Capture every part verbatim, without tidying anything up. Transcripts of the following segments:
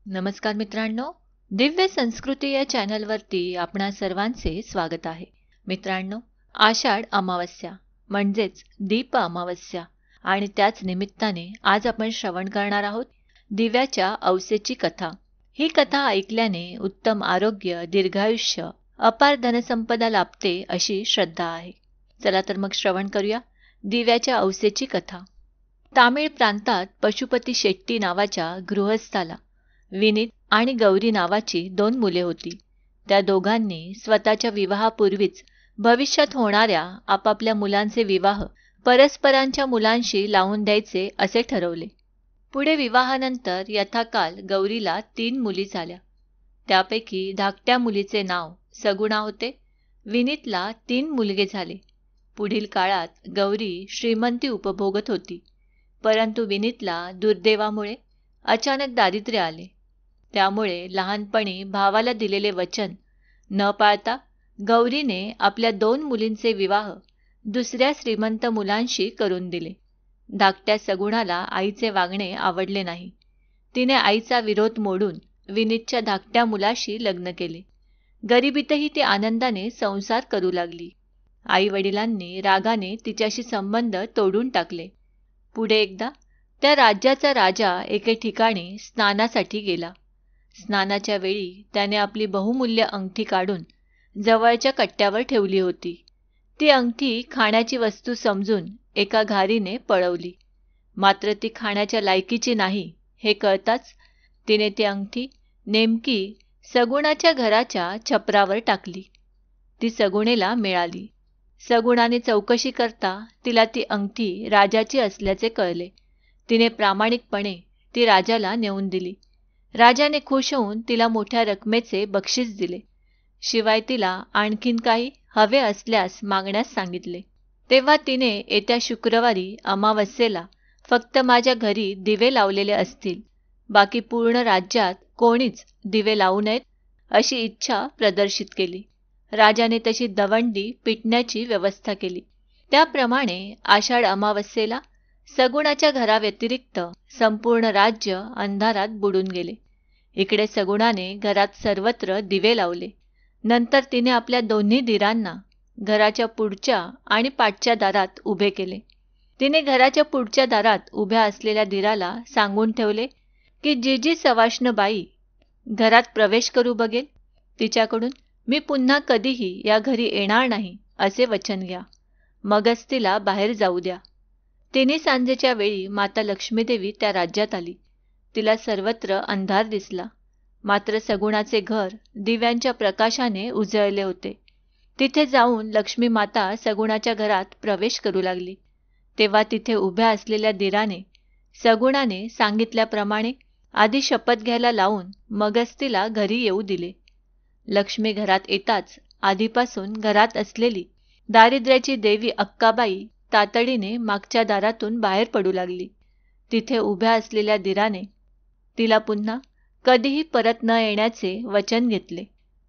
नमस्कार मित्रांनो, दिव्य संस्कृती या चॅनलवरती आपणा सर्वांचे स्वागत आहे. मित्रांनो, आषाढ अमावस्या म्हणजेच दीप अमावस्या आणि त्याच निमित्ताने आज आपण श्रवण करणार आहोत दिव्याच्या औसेची कथा. ही कथा ऐकल्याने उत्तम आरोग्य, दीर्घायुष्य, अपार धनसंपदा लाभते अशी श्रद्धा आहे. चला तर मग श्रवण करूया दिव्याच्या औसेची कथा. तामिळ प्रांतात पशुपती शेट्टी नावाच्या गृहस्थाला विनीत आणि गौरी नावाची दोन मुले होती. त्या दोघांनी स्वतःच्या विवाहापूर्वीच भविष्यात होणाऱ्या आपापल्या मुलांचे विवाह परस्परांच्या मुलांशी लावून द्यायचे असे ठरवले. पुढे विवाहानंतर यथाकाल गौरीला तीन मुली झाल्या. त्यापैकी धाकट्या मुलीचे नाव सगुणा होते. विनीतला तीन मुलगे झाले. पुढील काळात गौरी श्रीमंती उपभोगत होती, परंतु विनीतला दुर्दैवामुळे अचानक दारिद्र्य आले. त्यामुळे लहानपणी भावाला दिलेले वचन न पाळता गौरीने आपल्या दोन मुलींचे विवाह दुसऱ्या श्रीमंत मुलांशी करून दिले. धाकट्या सगुणाला आईचे वागणे आवडले नाही. तिने आईचा विरोध मोडून विनीतच्या धाकट्या मुलाशी लग्न केले. गरिबीतही ती आनंदाने संसार करू लागली. आई वडिलांनी रागाने तिच्याशी संबंध तोडून टाकले. पुढे एकदा त्या राज्याचा राजा एके ठिकाणी स्नानासाठी गेला. स्नानाच्या वेळी त्याने आपली बहुमूल्य अंगठी काढून जवळच्या कट्ट्यावर ठेवली होती. ती अंगठी खाण्याची वस्तू समजून एका घारीने पळवली. मात्र ती खाण्याच्या लायकीची नाही हे कळताच तिने ती अंगठी नेमकी सगुणाच्या घराच्या छपरावर टाकली. ती सगुणेला मिळाली. सगुणाने चौकशी करता तिला ती अंगठी राजाची असल्याचे कळले. तिने प्रामाणिकपणे ती राजाला नेऊन दिली. राजाने खुश होऊन तिला मोठ्या रकमेचे बक्षीस दिले. शिवाय तिला आणखीन काही हवे असल्यास मागण्यास सांगितले. तेव्हा तिने येत्या शुक्रवारी अमावस्येला फक्त माझ्या घरी दिवे लावलेले असतील, बाकी पूर्ण राज्यात कोणीच दिवे लावू नयेत अशी इच्छा प्रदर्शित केली. राजाने तशी दवंडी पिटण्याची व्यवस्था केली. त्याप्रमाणे आषाढ अमावस्येला सगुणाच्या घराव्यतिरिक्त संपूर्ण राज्य अंधारात बुडून गेले. इकडे सगुणाने घरात सर्वत्र दिवे लावले. नंतर तिने आपल्या दोन्ही दिरांना घराच्या पुढच्या आणि पाठच्या दारात उभे केले. तिने घराच्या पुढच्या दारात उभ्या असलेल्या दिराला सांगून ठेवले की जी जी सवाष्ण बाई घरात प्रवेश करू बघेल तिच्याकडून मी पुन्हा कधीही या घरी येणार नाही असे वचन घ्या, मगच तिला बाहेर जाऊ द्या. तिन्ही सांजेच्या वेळी माता लक्ष्मीदेवी त्या राज्यात आली. तिला सर्वत्र अंधार दिसला. मात्र सगुणाचे घर दिव्यांच्या प्रकाशाने उजळले होते. तिथे जाऊन लक्ष्मी माता सगुणाच्या घरात प्रवेश करू लागली. तेव्हा तिथे उभ्या असलेल्या दिराने सगुणाने सांगितल्याप्रमाणे आधी शपथ घ्यायला लावून मगच तिला घरी येऊ दिले. लक्ष्मी घरात येताच आधीपासून घरात असलेली दारिद्र्याची देवी अक्काबाई तातडीने मागच्या दारातून बाहेर पडू लागली. तिथे उभ्या असलेल्या दिराने तिला पुन्हा कधीही परत न येण्याचे वचन घेतले,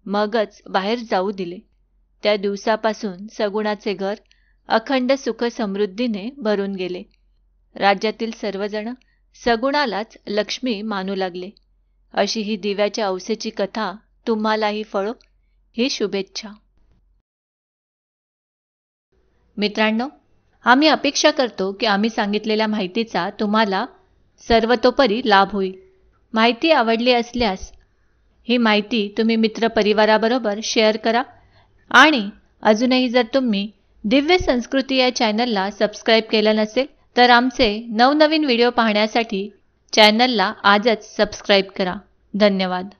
मगच बाहेर जाऊ दिले. त्या दिवसापासून सगुणाचे घर अखंड सुख समृद्धीने भरून गेले. राज्यातील सर्वजण सगुणालाच लक्ष्मी मानू लागले. अशी ही दिव्याच्या औसेची कथा तुम्हालाही फळो ही शुभेच्छा. मित्रांनो, आम्ही अपेक्षा करतो की आम्ही सांगितलेल्या माहितीचा तुम्हाला सर्वतोपरी लाभ होईल. माहिती आवडली असल्यास ही माहिती तुम्ही मित्रपरिवाराबरोबर शेअर करा आणि अजूनही जर तुम्ही दिव्य संस्कृती या चॅनलला सबस्क्राईब केलं नसेल तर आमचे नवनवीन व्हिडिओ पाहण्यासाठी चॅनलला आजच सबस्क्राईब करा. धन्यवाद.